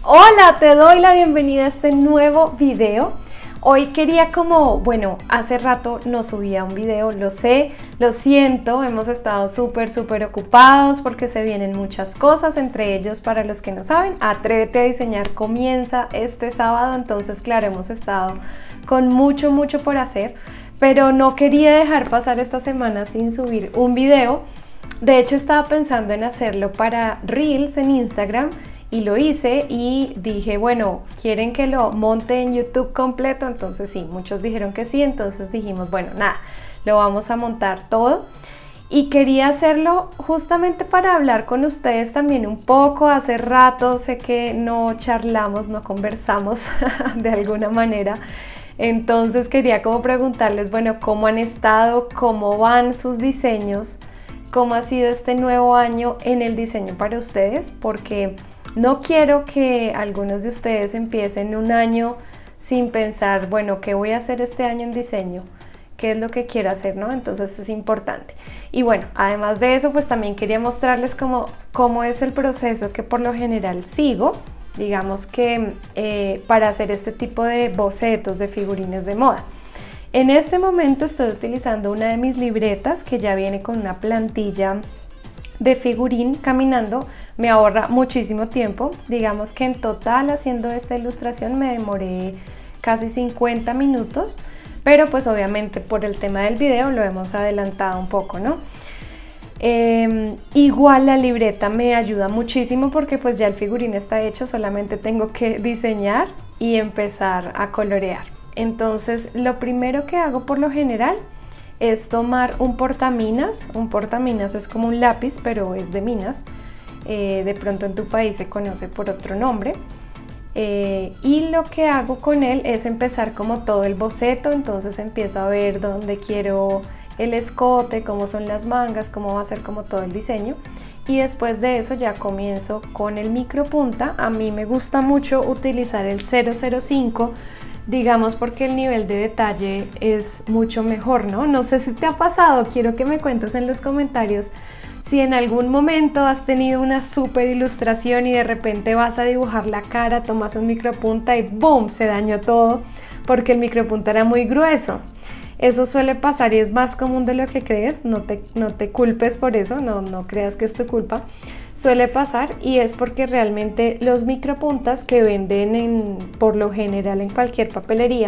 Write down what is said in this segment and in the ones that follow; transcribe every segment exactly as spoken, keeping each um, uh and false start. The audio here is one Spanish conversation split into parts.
Hola, te doy la bienvenida a este nuevo video. Hoy quería como, bueno, hace rato no subía un video, lo sé, lo siento, hemos estado súper, súper ocupados porque se vienen muchas cosas, entre ellos, para los que no saben, Atrévete a Diseñar comienza este sábado, entonces claro, hemos estado con mucho, mucho por hacer, pero no quería dejar pasar esta semana sin subir un video. De hecho, estaba pensando en hacerlo para Reels en Instagram, y lo hice y dije, bueno, ¿quieren que lo monte en YouTube completo? Entonces sí, muchos dijeron que sí, entonces dijimos, bueno, nada, lo vamos a montar todo. Y quería hacerlo justamente para hablar con ustedes también un poco. Hace rato sé que no charlamos, no conversamos de alguna manera. Entonces quería como preguntarles, bueno, ¿cómo han estado? ¿Cómo van sus diseños? ¿Cómo ha sido este nuevo año en el diseño para ustedes? Porque no quiero que algunos de ustedes empiecen un año sin pensar, bueno, ¿qué voy a hacer este año en diseño? ¿Qué es lo que quiero hacer, no? Entonces es importante. Y bueno, además de eso, pues también quería mostrarles cómo, cómo es el proceso que por lo general sigo, digamos que eh, para hacer este tipo de bocetos, de figurines de moda. En este momento estoy utilizando una de mis libretas que ya viene con una plantilla de figurín caminando. Me ahorra muchísimo tiempo. Digamos que en total haciendo esta ilustración me demoré casi cincuenta minutos, pero pues obviamente por el tema del video lo hemos adelantado un poco, ¿no? Eh, igual la libreta me ayuda muchísimo porque pues ya el figurín está hecho, solamente tengo que diseñar y empezar a colorear. Entonces lo primero que hago por lo general es tomar un portaminas. Un portaminas es como un lápiz, pero es de minas. Eh, de pronto en tu país se conoce por otro nombre. Eh, y lo que hago con él es empezar como todo el boceto. Entonces empiezo a ver dónde quiero el escote, cómo son las mangas, cómo va a ser como todo el diseño. Y después de eso ya comienzo con el micropunta. A mí me gusta mucho utilizar el cero cero cinco, digamos porque el nivel de detalle es mucho mejor, ¿no? No sé si te ha pasado, quiero que me cuentes en los comentarios si en algún momento has tenido una súper ilustración y de repente vas a dibujar la cara, tomas un micropunta y ¡boom!, se dañó todo porque el micropunta era muy grueso. Eso suele pasar y es más común de lo que crees, no te, no te culpes por eso, no, no creas que es tu culpa. Suele pasar y es porque realmente los micropuntas que venden en, por lo general en cualquier papelería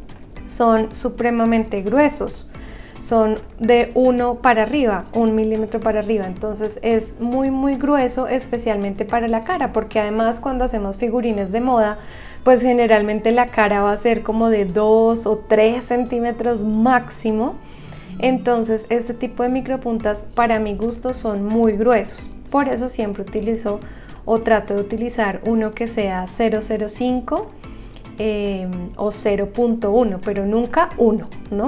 son supremamente gruesos. Son de uno para arriba, un milímetro para arriba, entonces es muy muy grueso, especialmente para la cara, porque además cuando hacemos figurines de moda, pues generalmente la cara va a ser como de dos o tres centímetros máximo. Entonces este tipo de micropuntas para mi gusto son muy gruesos, por eso siempre utilizo o trato de utilizar uno que sea cero cero cinco eh, o cero punto uno, pero nunca uno, ¿no?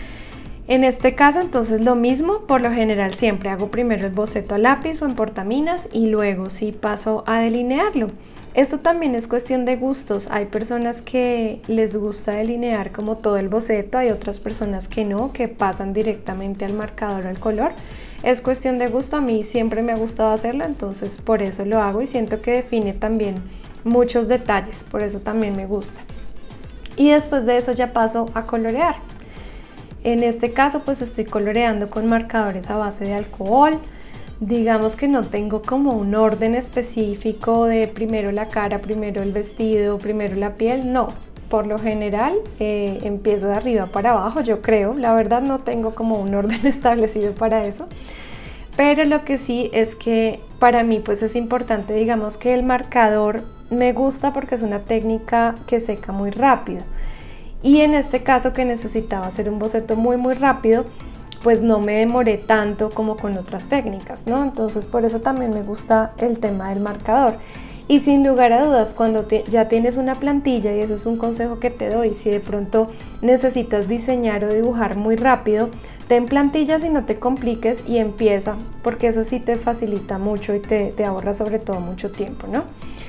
En este caso entonces lo mismo, por lo general siempre hago primero el boceto a lápiz o en portaminas y luego sí paso a delinearlo. Esto también es cuestión de gustos, hay personas que les gusta delinear como todo el boceto, hay otras personas que no, que pasan directamente al marcador o al color. Es cuestión de gusto, a mí siempre me ha gustado hacerlo, entonces por eso lo hago y siento que define también muchos detalles, por eso también me gusta. Y después de eso ya paso a colorear. En este caso pues estoy coloreando con marcadores a base de alcohol. Digamos que no tengo como un orden específico de primero la cara, primero el vestido, primero la piel, no. Por lo general eh, empiezo de arriba para abajo, yo creo, la verdad no tengo como un orden establecido para eso. Pero lo que sí es que para mí pues es importante, digamos que el marcador me gusta porque es una técnica que seca muy rápido. Y en este caso que necesitaba hacer un boceto muy muy rápido, pues no me demoré tanto como con otras técnicas, ¿no? Entonces por eso también me gusta el tema del marcador. Y sin lugar a dudas, cuando te, ya tienes una plantilla, y eso es un consejo que te doy, si de pronto necesitas diseñar o dibujar muy rápido, ten plantillas y no te compliques y empieza, porque eso sí te facilita mucho y te, te ahorra sobre todo mucho tiempo, ¿no?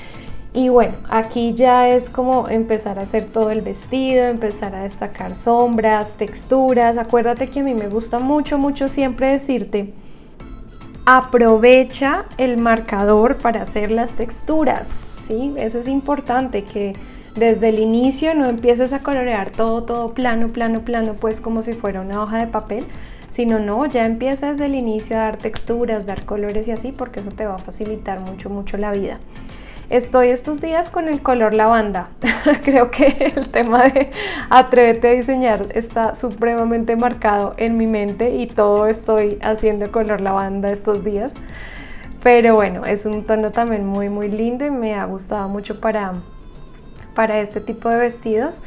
Y bueno, aquí ya es como empezar a hacer todo el vestido, empezar a destacar sombras, texturas. Acuérdate que a mí me gusta mucho, mucho siempre decirte aprovecha el marcador para hacer las texturas, ¿sí? Eso es importante, que desde el inicio no empieces a colorear todo, todo plano, plano, plano, pues como si fuera una hoja de papel, sino no, ya empieza desde el inicio a dar texturas, dar colores y así, porque eso te va a facilitar mucho, mucho la vida. Estoy estos días con el color lavanda. Creo que el tema de atrévete a diseñar está supremamente marcado en mi mente y todo estoy haciendo color lavanda estos días. Pero bueno, es un tono también muy muy lindo y me ha gustado mucho para, para este tipo de vestidos.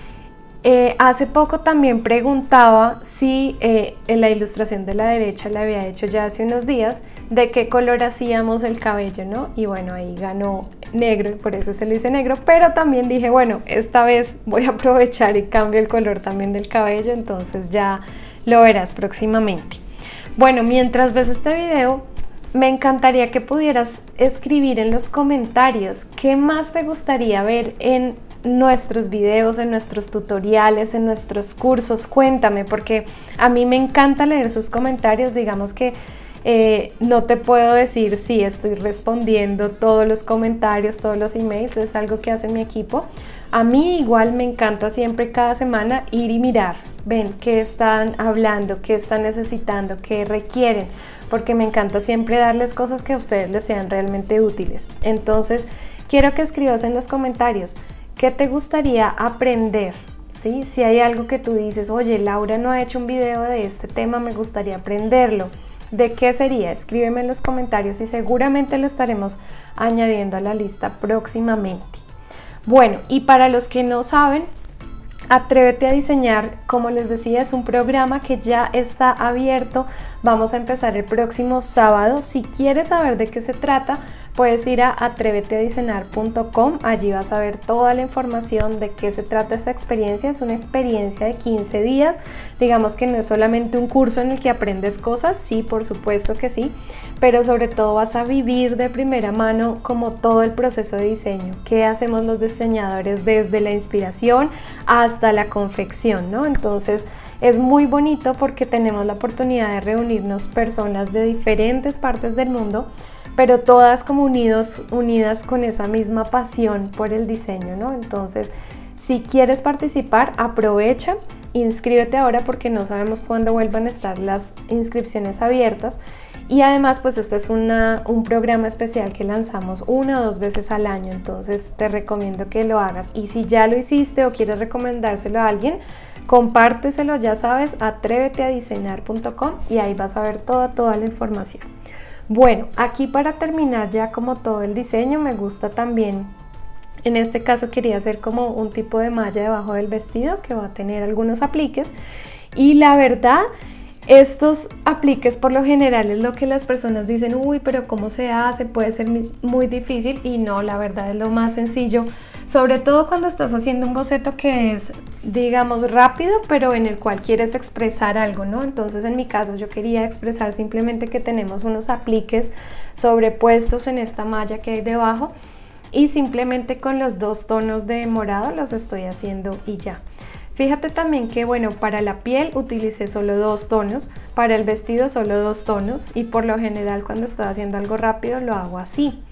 Eh, hace poco también preguntaba si eh, en la ilustración de la derecha la había hecho ya hace unos días, de qué color hacíamos el cabello, ¿no? Y bueno, ahí ganó negro y por eso se lo hice negro, pero también dije, bueno, esta vez voy a aprovechar y cambio el color también del cabello, entonces ya lo verás próximamente. Bueno, mientras ves este video, me encantaría que pudieras escribir en los comentarios qué más te gustaría ver en nuestros videos, en nuestros tutoriales, en nuestros cursos. Cuéntame, porque a mí me encanta leer sus comentarios. Digamos que eh, no te puedo decir si estoy respondiendo todos los comentarios, todos los emails, es algo que hace mi equipo. A mí igual me encanta siempre cada semana ir y mirar, ven qué están hablando, qué están necesitando, qué requieren, porque me encanta siempre darles cosas que a ustedes les sean realmente útiles. Entonces quiero que escribas en los comentarios ¿qué te gustaría aprender? ¿Sí? Si hay algo que tú dices, oye, Laura no ha hecho un video de este tema, me gustaría aprenderlo. ¿De qué sería? Escríbeme en los comentarios y seguramente lo estaremos añadiendo a la lista próximamente. Bueno, y para los que no saben, Atrévete a Diseñar, como les decía, es un programa que ya está abierto. Vamos a empezar el próximo sábado. Si quieres saber de qué se trata, puedes ir a atrévete a diseñar punto com, allí vas a ver toda la información de qué se trata esta experiencia. Es una experiencia de quince días, digamos que no es solamente un curso en el que aprendes cosas, sí, por supuesto que sí, pero sobre todo vas a vivir de primera mano como todo el proceso de diseño, qué hacemos los diseñadores desde la inspiración hasta la confección, ¿no? Entonces es muy bonito porque tenemos la oportunidad de reunirnos personas de diferentes partes del mundo, pero todas como unidos, unidas con esa misma pasión por el diseño, ¿no? Entonces, si quieres participar, aprovecha, inscríbete ahora porque no sabemos cuándo vuelvan a estar las inscripciones abiertas. Y además, pues este es una, un programa especial que lanzamos una o dos veces al año, entonces te recomiendo que lo hagas. Y si ya lo hiciste o quieres recomendárselo a alguien, compárteselo, ya sabes, atrévete a diseñar punto com y ahí vas a ver toda, toda la información. Bueno, aquí para terminar ya como todo el diseño, me gusta también, en este caso quería hacer como un tipo de malla debajo del vestido que va a tener algunos apliques y la verdad, estos apliques por lo general es lo que las personas dicen, uy, pero ¿cómo se hace? Puede ser muy difícil y no, la verdad es lo más sencillo, sobre todo cuando estás haciendo un boceto que es, digamos, rápido, pero en el cual quieres expresar algo, ¿no? Entonces en mi caso yo quería expresar simplemente que tenemos unos apliques sobrepuestos en esta malla que hay debajo y simplemente con los dos tonos de morado los estoy haciendo y ya. Fíjate también que, bueno, para la piel utilicé solo dos tonos, para el vestido solo dos tonos y por lo general cuando estoy haciendo algo rápido lo hago así.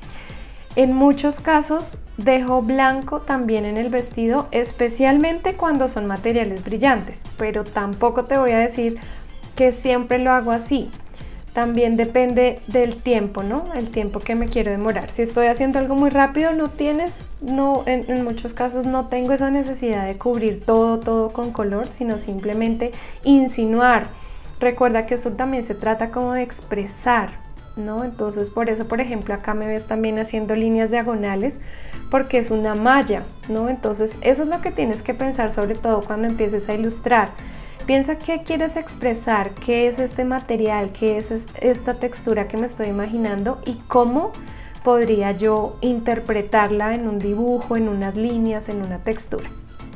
En muchos casos dejo blanco también en el vestido, especialmente cuando son materiales brillantes, pero tampoco te voy a decir que siempre lo hago así. También depende del tiempo, ¿no? El tiempo que me quiero demorar. Si estoy haciendo algo muy rápido, no tienes, no, en, en muchos casos no tengo esa necesidad de cubrir todo, todo con color, sino simplemente insinuar. Recuerda que esto también se trata como de expresar, ¿no? Entonces por eso, por ejemplo, acá me ves también haciendo líneas diagonales porque es una malla, ¿no? Entonces eso es lo que tienes que pensar, sobre todo cuando empieces a ilustrar. Piensa qué quieres expresar, qué es este material, qué es esta textura que me estoy imaginando y cómo podría yo interpretarla en un dibujo, en unas líneas, en una textura.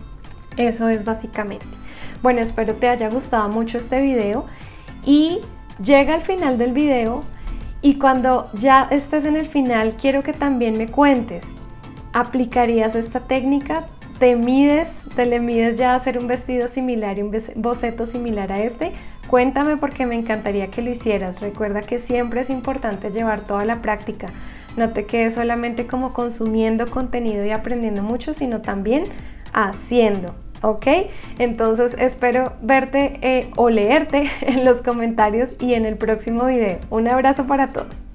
Eso es básicamente. Bueno, espero te haya gustado mucho este video y llega al final del video y cuando ya estés en el final quiero que también me cuentes, ¿aplicarías esta técnica? ¿Te mides, te le mides ya a hacer un vestido similar y un boceto similar a este? Cuéntame porque me encantaría que lo hicieras. Recuerda que siempre es importante llevar toda la práctica. No te quedes solamente como consumiendo contenido y aprendiendo mucho, sino también haciendo. ¿Ok? Entonces espero verte eh, o leerte en los comentarios y en el próximo video. Un abrazo para todos.